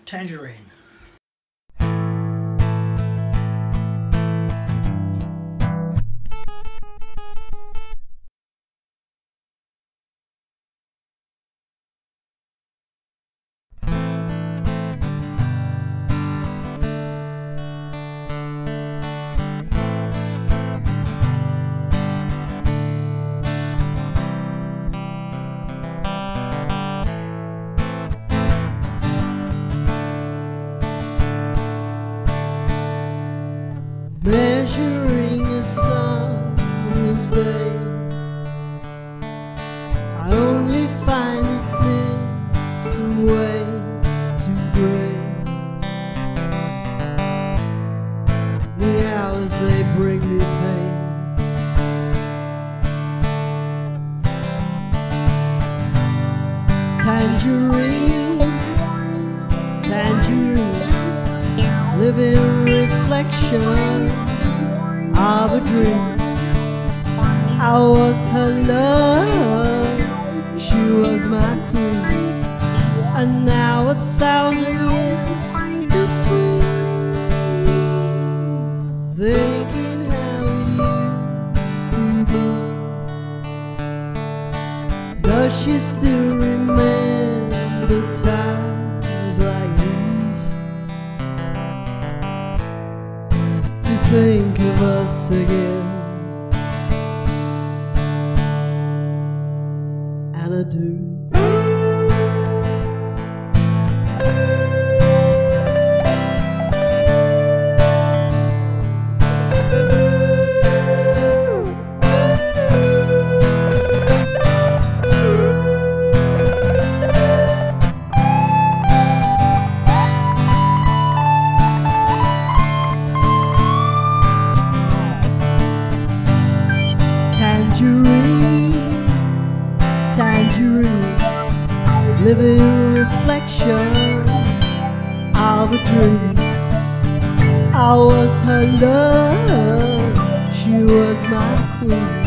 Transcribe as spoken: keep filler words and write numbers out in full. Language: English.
Tangerine. Measuring a summer's day, I only find it slips away too gray. The hours they bring me pain. Tangerine, tangerine, living reflection of a dream. I was her love, she was my queen, and now a thousand years between, thinking how it used to be. Does she still remember times like these? To think of us again, and I do. Tangerine, tangerine, living reflection of a dream. I was her love, she was my queen,